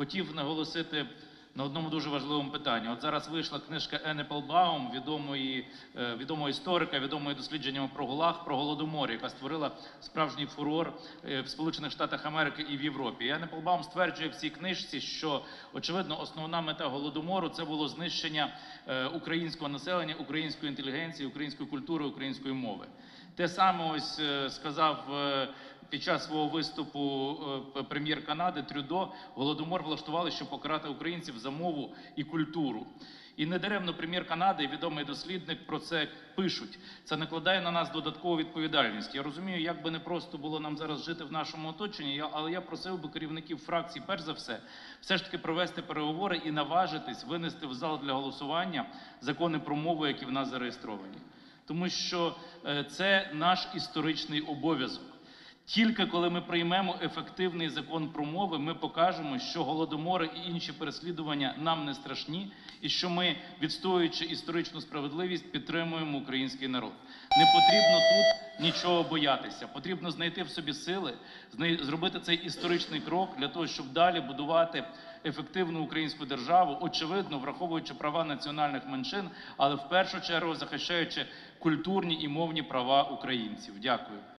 хотів наголосити на одному дуже важливому питанні. От зараз вийшла книжка Ен Еплбаум, відомого історика, відомої дослідженнями про ГУЛАГ, про Голодомор, яка створила справжній фурор в Сполучених Штатах Америки і в Європі. Ен Еплбаум стверджує в цій книжці, що, очевидно, основна мета Голодомору – це було знищення українського населення, української інтелігенції, української культури, української мови. Те саме ось сказав під час свого виступу прем'єр Канади Трюдо: Голодомор влаштували, щоб покарати українців за мову і культуру. І недаремно прем'єр Канади і відомий дослідник про це пишуть. Це накладає на нас додаткову відповідальність. Я розумію, як би не просто було нам зараз жити в нашому оточенні, але я просив би керівників фракцій, перш за все ж таки провести переговори і наважитись винести в зал для голосування закони про мову, які в нас зареєстровані. Тому що це наш історичний обов'язок. Тільки коли ми приймемо ефективний закон про мови, ми покажемо, що голодомори і інші переслідування нам не страшні, і що ми, відстоюючи історичну справедливість, підтримуємо український народ. Не потрібно тут нічого боятися. Потрібно знайти в собі сили, зробити цей історичний крок для того, щоб далі будувати ефективну українську державу, очевидно, враховуючи права національних меншин, але в першу чергу захищаючи культурні і мовні права українців. Дякую.